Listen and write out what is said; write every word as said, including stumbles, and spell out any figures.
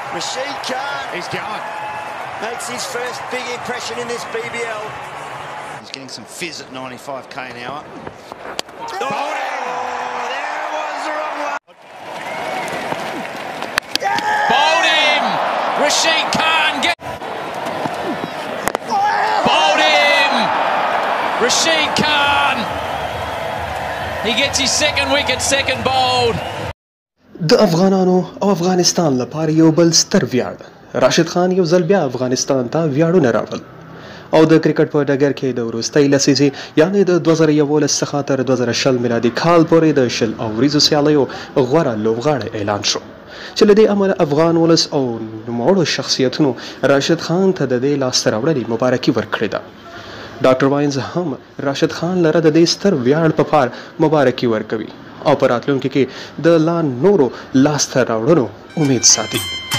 Rashid Khan. He's going. Makes his first big impression in this B B L. He's getting some fizz at ninety-five k an hour. Oh, there was the wrong one. Bowled him! Rashid Khan get... Bowled him! Rashid Khan! He gets his second wicket, second bowled. د افغانانو او افغانستان لپاره یو بل ستر ویاړ راشد خان یو ځل بیا افغانستان ته ویاړونه راوړل او د کرکټ په ډګر کې د وروستۍ لسیزې یعنې د دوه زره یولس څخه تر دوه زره شل میلادي کال پورې د شل اوریزو سیالیو غوره لوبغاړی اعلان شو چې له دې امله افغان ولس او نوموړو شخصیتونو راشد خان ته د دې لاسته راوړنې مبارکي ورکړې ده ډاکټر واینز هم راشد خان لره د دې ستر ویاړ په پار مبارکي ورکوي او په راتلونکي کې د لا نورو لاسته راوړنو امید ساتي